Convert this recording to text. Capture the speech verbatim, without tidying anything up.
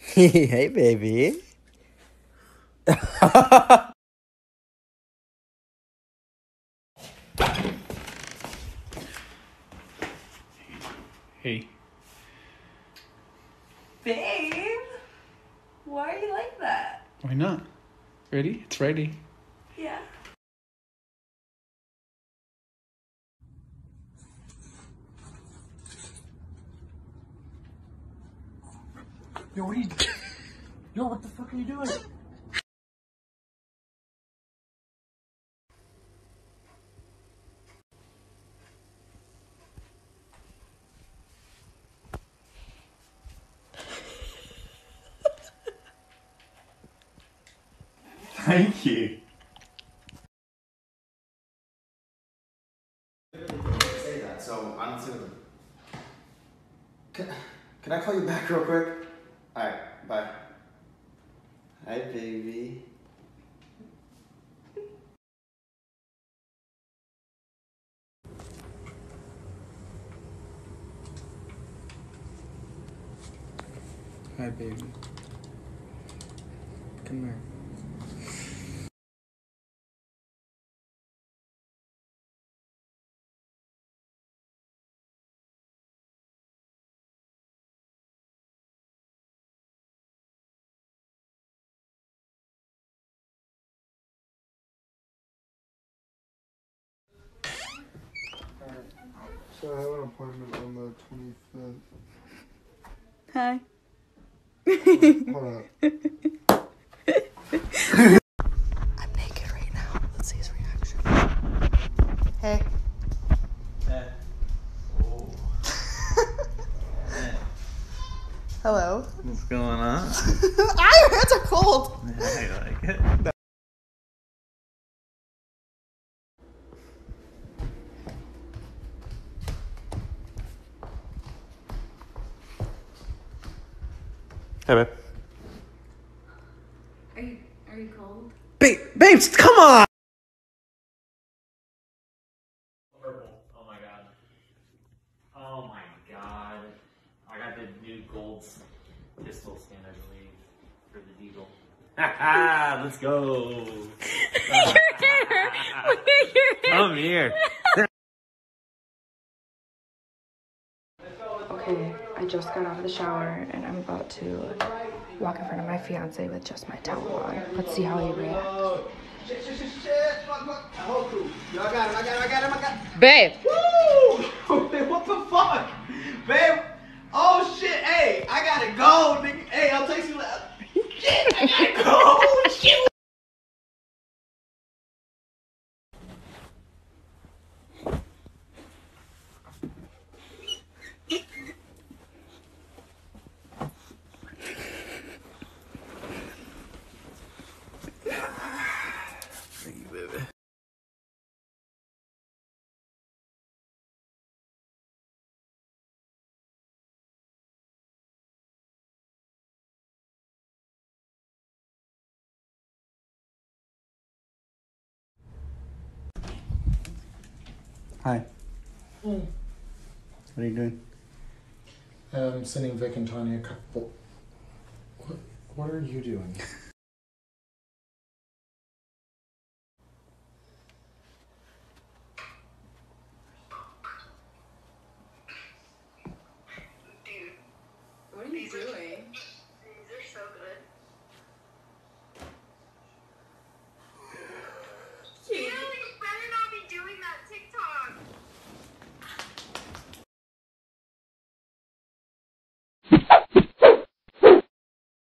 Hey, baby. Hey. Babe, why are you like that? Why not? Ready? It's ready. Yeah. Yo, what are you Yo, what the fuck are you doing? Thank you. Say that, so I'm just gonna. Can, can I call you back real quick? Alright, bye. Hi, baby. Hi, baby. Come here. So I have an appointment on the twenty-fifth. Hi. Hold up. I'm naked right now. Let's see his reaction. Hey. Yeah. Oh. Yeah. Hello. What's going on? Ah, your hands are cold. I like it. Hey, babe. Are you are you cold? Babe, babes, come on! Purple. Oh my god. Oh my god. I got the new gold pistol skin, I believe, for the Deagle. Haha, let's go. Come here. Okay, I just got out of the shower and I'm about to walk in front of my fiance with just my towel on. Let's see how he reacts. Shit, shit, shit, shit. Fuck, fuck. The whole crew. Yo, I got him, I got him, I got him, I got him. Babe! Woo! What the fuck? Babe. Oh, shit. Hey, I gotta go, nigga. Hey, I'll text you later. Shit, I gotta go. Shit. Hi. What are you doing? I'm sending Vic and Tanya a couple. What? What are you doing? What are you doing?